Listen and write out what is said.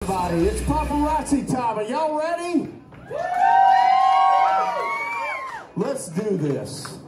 everybody. It's POParazzi time. Are y'all ready? Let's do this.